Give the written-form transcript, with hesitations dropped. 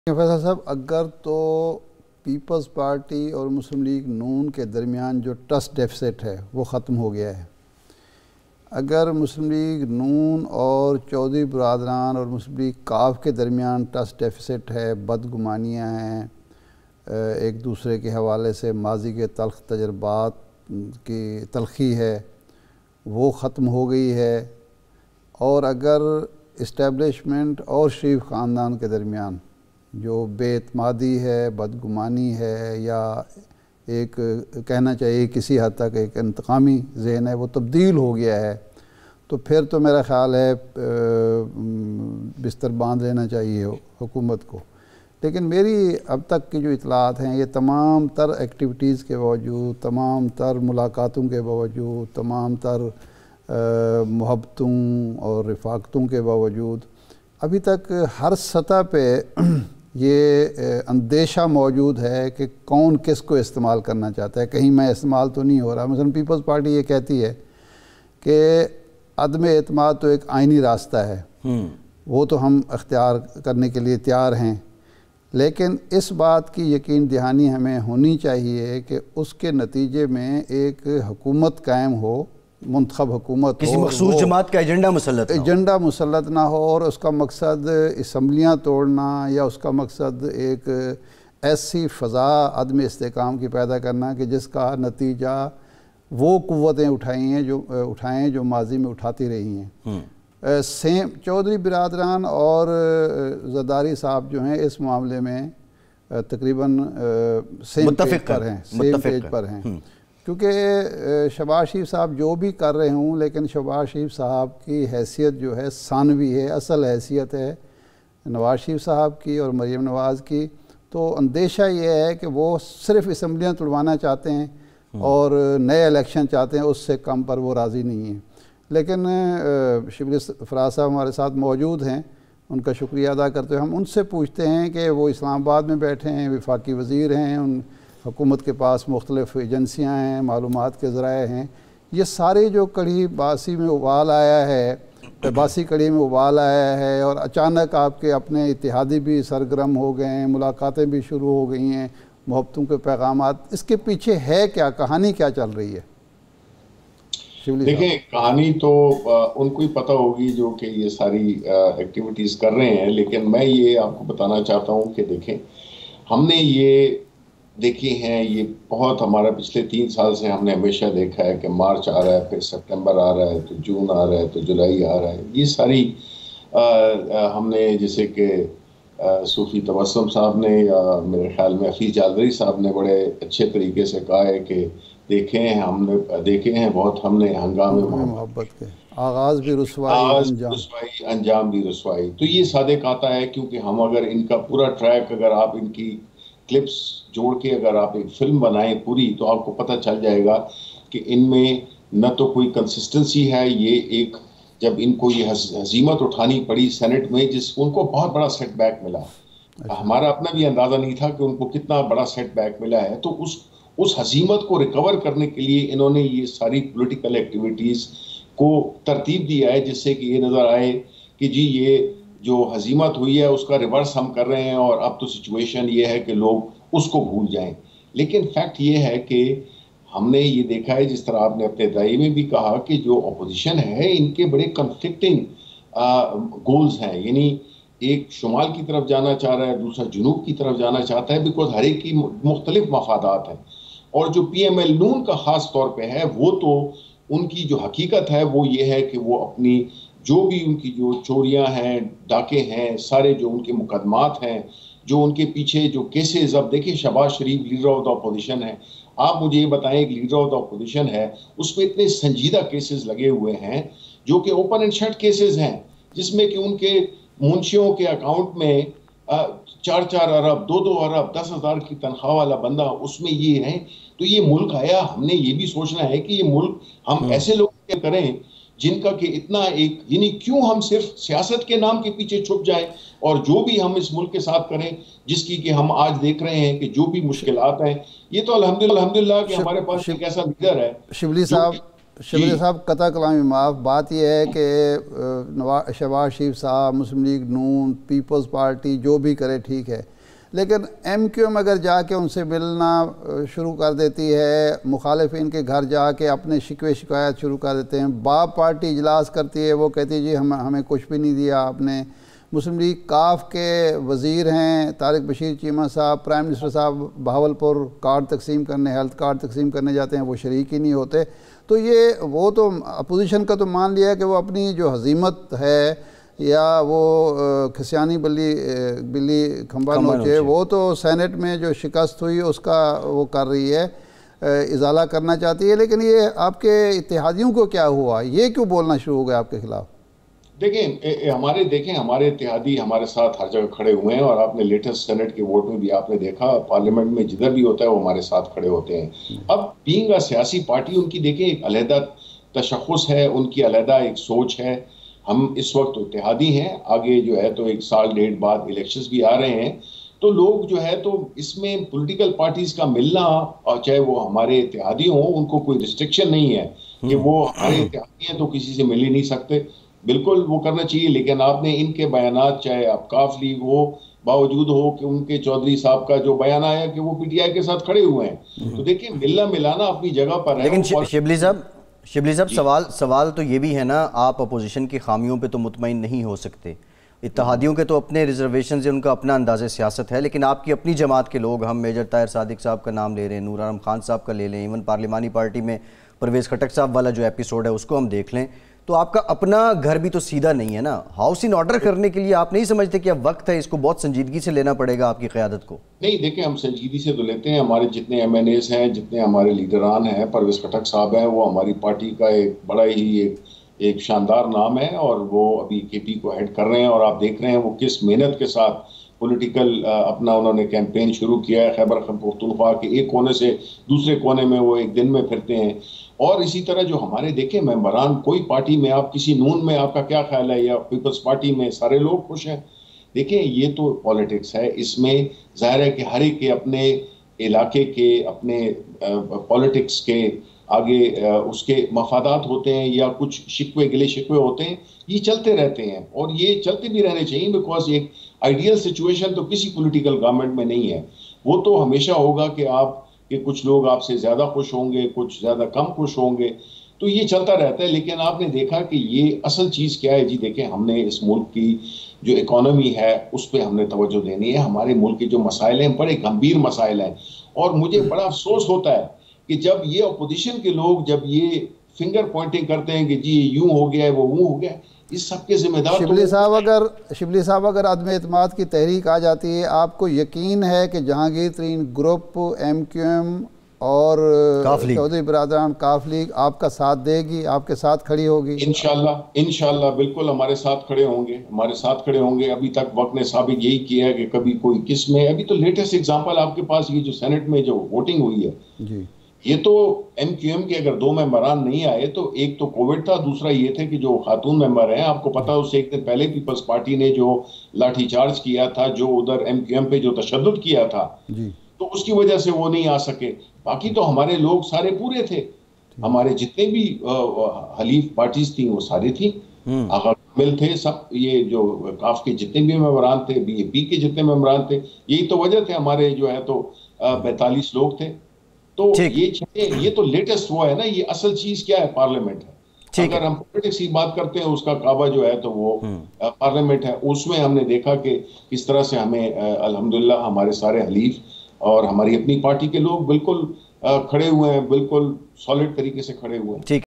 فیصل صاحب، اگر تو پیپلز پارٹی اور مسلم لیگ نون کے درمیان جو ٹرسٹ ڈیفیسٹ ہے وہ ختم ہو گیا ہے، اگر مسلم لیگ نون اور چودھری برادران اور مسلم لیگ کاف کے درمیان ٹرسٹ ڈیفیسٹ ہے، بدگمانیاں ہیں، ایک دوسرے کے حوالے سے ماضی کے تلخ تجربات کی تلخی ہے، وہ ختم ہو گئی ہے، اور اگر اسٹیبلشمنٹ اور شریف خاندان کے درمیان جو بے اعتمادی ہے، بدگمانی ہے، یا ایک کہنا چاہیے کسی حد تک ایک انتقامی ذہن ہے، وہ تبدیل ہو گیا ہے، تو پھر تو میرا خیال ہے بستر باندھ لینا چاہیے حکومت کو۔ لیکن میری اب تک کی جو اطلاعات ہیں، یہ تمام تر ایکٹیویٹیز کے باوجود، تمام تر ملاقاتوں کے باوجود، تمام تر محبتوں اور رفاقتوں کے باوجود ابھی تک ہر سطح پہ یہ اندیشہ موجود ہے کہ کون کس کو استعمال کرنا چاہتا ہے، کہیں میں استعمال تو نہیں ہو رہا۔ مثلا پیپلز پارٹی یہ کہتی ہے کہ عدم اعتماد تو ایک آئینی راستہ ہے، وہ تو ہم اختیار کرنے کے لیے تیار ہیں، لیکن اس بات کی یقین دہانی ہمیں ہونی چاہیے کہ اس کے نتیجے میں ایک حکومت قائم ہو، منتخب حکومت ہو، کسی مخصوص جماعت کا ایجنڈا مسلط نہ ہو، اور اس کا مقصد اسمبلیاں توڑنا یا اس کا مقصد ایک ایسی فضا عدم استحکام کی پیدا کرنا کہ جس کا نتیجہ وہ قوتیں اٹھائیں جو ماضی میں اٹھاتی رہی ہیں۔ چودھری برادران اور زرداری صاحب جو ہیں اس معاملے میں تقریباً سیم پیج پر ہیں، کیونکہ شہباز شریف صاحب جو بھی کر رہے ہوں، لیکن شہباز شریف صاحب کی حیثیت جو ہے ثانوی ہے، اصل حیثیت ہے نواز شریف صاحب کی اور مریم نواز کی، تو اندیشہ یہ ہے کہ وہ صرف اسمبلیاں توڑوانا چاہتے ہیں اور نئے الیکشن چاہتے ہیں، اس سے کم پر وہ راضی نہیں ہیں۔ لیکن شبلی فراز صاحب ہمارے ساتھ موجود ہیں، ان کا شکریہ ادا کرتے ہوئے ہم ان سے پوچھتے ہیں کہ وہ اسلام آباد میں بیٹھے ہیں، وفاقی وزیر ہیں، ان حکومت کے پاس مختلف ایجنسیاں ہیں، معلومات کے ذرائع ہیں، یہ سارے جو کڑی باسی میں ابال آیا ہے، باسی کڑی میں ابال آیا ہے، اور اچانک آپ کے اپنے اتحادی بھی سرگرم ہو گئے ہیں، ملاقاتیں بھی شروع ہو گئی ہیں، محبتوں کے پیغامات، اس کے پیچھے ہے کیا؟ کہانی کیا چل رہی ہے؟ دیکھیں، کہانی تو ان کو ہی پتہ ہوگی جو کہ یہ ساری ایکٹیویٹیز کر رہے ہیں، لیکن میں یہ آپ کو بتانا چاہتا ہوں کہ دیکھیں، ہم نے یہ دیکھی ہیں، یہ بہت ہمارا پچھلے 3 سال سے ہم نے ہمیشہ دیکھا ہے کہ مارچ آ رہا ہے، پھر سپٹمبر آ رہا ہے، تو جون آ رہا ہے، تو جولائی آ رہا ہے، یہ ساری ہم نے جیسے کہ صوفی تبسم صاحب نے یا میرے خیال میں حفیظ جعلوی صاحب نے بڑے اچھے طریقے سے کہا ہے کہ دیکھے ہیں بہت ہم نے ہنگامے محبت کے آغاز بھی رسوائی، انجام بھی رسوائی۔ تو یہ صادق آتا ہے، کیونکہ ہم اگر ان کا پورا ٹریک، اگر آپ ان کی کلپس جوڑ کے اگر آپ ایک فلم بنائیں پوری، تو آپ کو پتہ چل جائے گا کہ ان میں نہ تو کوئی کنسسٹنسی ہے۔ یہ ایک جب ان کو یہ ہزیمت اٹھانی پڑی سینٹ میں، جس ان کو بہت بڑا سیٹ بیک ملا، ہمارا اپنا بھی اندازہ نہیں تھا کہ ان کو کتنا بڑا سیٹ بیک ملا ہے، تو اس ہزیمت کو ریکور کرنے کے لیے انہوں نے یہ ساری پولیٹیکل ایکٹیویٹیز کو ترتیب دیا ہے، جس سے کہ یہ نظر آئے کہ جی یہ جو ہزیمت ہوئی ہے اس کا ریورس ہم کر رہے ہیں، اور اب تو سچویشن یہ ہے کہ لوگ اس کو بھول جائیں۔ لیکن فیکٹ یہ ہے کہ ہم نے یہ دیکھا ہے، جس طرح آپ نے اپنے دعوے میں بھی کہا، کہ جو اپوزیشن ہے ان کے بڑے کنفلکٹنگ گولز ہیں، یعنی ایک شمال کی طرف جانا چاہ رہا ہے، دوسرا جنوب کی طرف جانا چاہتا ہے، بیکاز ہر ایک کی مختلف مفادات ہیں۔ اور جو پی ایم ایل نون کا خاص طور پہ ہے، وہ تو ان کی جو حقیقت ہے وہ یہ ہے کہ وہ اپنی جو بھی ان کی جو چوریاں ہیں، ڈاکے ہیں، سارے جو ان کے مقدمات ہیں، جو ان کے پیچھے جو کیسز، اب دیکھیں Shehbaz Sharif leader of the opposition ہے، آپ مجھے یہ بتائیں ایک لیڈر آف دا اپوزیشن ہے، اس پہ اتنے سنجیدہ کیسز لگے ہوئے ہیں جو کہ اوپن اینڈ شٹ کیسز ہیں، جس میں کہ ان کے منشیوں کے اکاؤنٹ میں 4 ارب 2 ارب 10,000 کی تنخواہ والا بندہ اس میں یہ ہے۔ تو یہ ملک آیا، ہم نے یہ بھی سوچنا ہے کہ یہ ملک ہم ایسے لوگ کیا کریں جن کا کہ اتنا ایک، یعنی کیوں ہم صرف سیاست کے نام کے پیچھے چھپ جائیں، اور جو بھی ہم اس ملک کے ساتھ کریں، جس کی کہ ہم آج دیکھ رہے ہیں کہ جو بھی مشکلات ہیں، یہ تو الحمدللہ کہ ہمارے پاس ایک ایسا لیڈر ہے۔ شبلی صاحب قطع کلامی معاف، بات یہ ہے کہ شہباز شریف صاحب، مسلم لیگ نون، پیپلز پارٹی جو بھی کرے ٹھیک ہے، لیکن ایم کیو ایم اگر جا کے ان سے ملنا شروع کر دیتی ہے، مخالفین کے گھر جا کے اپنے شکوے شکایت شروع کر دیتے ہیں، باپ پارٹی اجلاس کرتی ہے، وہ کہتی ہے جی ہمیں کچھ بھی نہیں دیا آپ نے، مسلم لیگ کاف کے وزیر ہیں طارق بشیر چیمہ صاحب، پرائم منسٹر صاحب بہاولپور کارڈ تقسیم کرنے، ہیلتھ کارڈ تقسیم کرنے جاتے ہیں، وہ شریک ہی نہیں ہوتے. تو یہ وہ تو اپوزیشن کا تو مان لیا کہ وہ اپنی جو ہزیمت ہے یا وہ کھسیانی بلی کھمبا نوچے، وہ تو سینٹ میں جو شکست ہوئی اس کا وہ کر رہی ہے، ازالہ کرنا چاہتی ہے. لیکن یہ آپ کے اتحادیوں کو کیا ہوا؟ یہ کیوں بولنا شروع ہو گیا آپ کے خلاف؟ دیکھیں ہمارے اتحادی ہمارے ساتھ ہر جگہ کھڑے ہوئے ہیں، اور آپ نے لیٹسٹ سینٹ کے ووٹ میں بھی آپ نے دیکھا، پارلیمنٹ میں جدھر بھی ہوتا ہے وہ ہمارے ساتھ کھڑے ہوتے ہیں. اب بینگ سیاسی پارٹی ان کی دیکھیں ایک علیحدہ تشخص ہے، ان کی علیحدہ ایک سوچ ہے. ہم اس وقت اتحادی ہیں، آگے جو ہے تو 1 سال 1.5 بعد الیکشنز بھی آ رہے ہیں، تو لوگ جو ہے تو اس میں پولیٹیکل پارٹیز کا ملنا، اور چاہے وہ ہمارے اتحادی ہوں، ان کو کوئی ریسٹرکشن نہیں ہے کہ وہ ہمارے اتحادی ہیں تو کسی سے مل ہی نہیں سکتے. بالکل وہ کرنا چاہیے، لیکن آپ نے ان کے بیانات، چاہے آپ کاف لیگ ہو، باوجود ہو کہ ان کے چودھری صاحب کا جو بیان آیا کہ وہ پی ٹی آئی کے ساتھ کھڑے ہوئے ہیں، تو دیکھیں ملنا ملانا اپنی جگہ پر ہے. لیکن شبلی صاحب سوال تو یہ بھی ہے نا، آپ اپوزیشن کی خامیوں پہ تو مطمئن نہیں ہو سکتے، اتحادیوں کے تو اپنے ریزرویشنز ہیں، ان کا اپنا انداز سیاست ہے، لیکن آپ کی اپنی جماعت کے لوگ، ہم میجر طاہر صادق صاحب کا نام لے رہے ہیں، نور عالم خان صاحب کا لے لیں، ایون پارلیمانی پارٹی میں پرویز خٹک صاحب والا جو ایپیسوڈ ہے اس کو ہم دیکھ لیں، تو آپ کا اپنا گھر بھی تو سیدھا نہیں ہے نا. ہاؤس ان آرڈر کرنے کے لیے آپ نہیں سمجھتے کہ اب وقت ہے، اس کو بہت سنجیدگی سے لینا پڑے گا آپ کی قیادت کو؟ نہیں دیکھیں، ہم سنجیدگی سے تو لیتے ہیں. ہمارے جتنے ایم این ایز ہیں، جتنے ہمارے لیڈران ہیں، پرویز خٹک صاحب ہیں، وہ ہماری پارٹی کا ایک بڑا ہی ایک شاندار نام ہے، اور وہ ابھی کے پی کو ہیڈ کر رہے ہیں، اور آپ دیکھ رہے ہیں وہ کس محنت کے ساتھ پولیٹیکل اپنا انہوں نے کیمپین شروع کیا ہے. خیبر پختونخوا کے ایک کونے سے دوسرے کونے میں وہ ایک دن میں پھرتے ہیں. اور اسی طرح جو ہمارے دیکھیں ممبران، کوئی پارٹی میں آپ کسی نون میں آپ کا کیا خیال ہے، یا پیپلز پارٹی میں سارے لوگ خوش ہیں؟ دیکھیں یہ تو پالیٹکس ہے، اس میں ظاہر ہے کہ ہر ایک کے اپنے علاقے کے، اپنے پالیٹکس کے آگے اس کے مفادات ہوتے ہیں، یا کچھ شکوے گلے شکوے ہوتے ہیں، یہ چلتے رہتے ہیں، اور یہ چلتے بھی رہنے چاہیے، بیکاز ایک آئیڈیل سچویشن تو کسی پولیٹیکل گورنمنٹ میں نہیں ہے. وہ تو ہمیشہ ہوگا کہ کچھ لوگ آپ سے زیادہ خوش ہوں گے، کچھ زیادہ کم خوش ہوں گے، تو یہ چلتا رہتا ہے. لیکن آپ نے دیکھا کہ یہ اصل چیز کیا ہے. جی دیکھیں، ہم نے اس ملک کی جو اکانومی ہے اس پہ ہم نے توجہ دینی ہے. ہمارے ملک کے جو مسائل ہیں بڑے گمبھیر مسائل ہیں، اور مجھے بڑا افسوس ہوتا ہے کہ جب یہ اپوزیشن کے لوگ جب یہ فنگر پوائنٹنگ کرتے ہیں کہ جی یوں ہو گیا ہے، وہ ہو گیا ہے، اس سب کے ذمہ دار شبلی صاحب اگر عدم اعتماد کی تحریک آ جاتی ہے، آپ کو یقین ہے کہ Jahangir Tareen group, M Q M اور چودھری برادران کاف لیگ آپ کا ساتھ دے گی، آپ کے ساتھ کھڑی ہوگی؟ انشاءاللہ بالکل ہمارے ساتھ کھڑے ہوں گے. ابھی تک وقت نے ثابت یہی کیا ہے کہ کبھی کوئی کس میں، ابھی تو لیٹسٹ اگزامپل آپ کے پاس یہ جو سینٹ میں جو ووٹنگ ہوئی ہے، جی یہ تو ایم کیو ایم کے اگر 2 ممبران نہیں آئے تو ایک تو کووڈ تھا، دوسرا یہ تھے کہ جو خاتون ممبر ہیں، آپ کو پتا اس سے ایک دن پہلے پیپلز پارٹی نے جو لاٹھی چارج کیا تھا، جو ادھر ایم کیو ایم پہ جو تشدد کیا تھا، تو اس کی وجہ سے وہ نہیں آ سکے. باقی تو ہمارے لوگ سارے پورے تھے، ہمارے جتنے بھی حلیف پارٹیز تھیں وہ سارے تھیں، آقا کامل تھے سب. یہ جو کاف کے جتنے بھی ممبران تھے، بی اے پی کے جتنے ممبران تھے، یہی تو وجہ تھے. ہمارے جو ہے تو 42 لوگ تھے. تو یہ تو لیٹسٹ وہ ہے نا. یہ اصل چیز کیا ہے؟ پارلیمنٹ ہے. اگر ہم پولیٹکس کی بات کرتے ہیں، اس کا کعبہ جو ہے تو وہ پارلیمنٹ ہے. اس میں ہم نے دیکھا کہ کس طرح سے ہمیں الحمدللہ ہمارے سارے حلیف اور ہماری اپنی پارٹی کے لوگ بالکل کھڑے ہوئے ہیں، بالکل سالڈ طریقے سے کھڑے ہوئے ہیں.